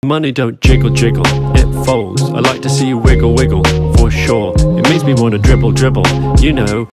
Money don't jiggle jiggle, it folds. I like to see you wiggle wiggle, for sure. It makes me wanna dribble dribble, you know.